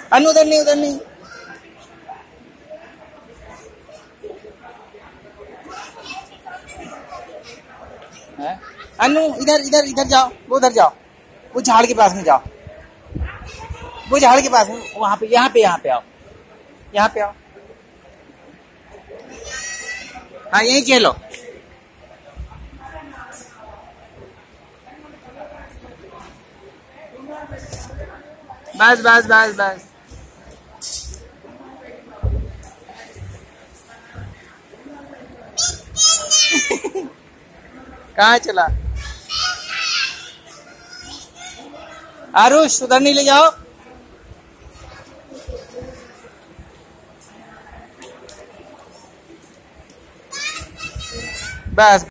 अनु उधर नहीं, उधर नहीं। अनु इधर इधर इधर जाओ, वो उधर जाओ, वो झाड़ के पास में जाओ, वो झाड़ के पास में, वहां पे, यहाँ पे आओ, यहाँ पे आओ। हाँ यही खेलो। बस बस बस बस। कहाँ चला? आरुष उधर नहीं ले जाओ। बस।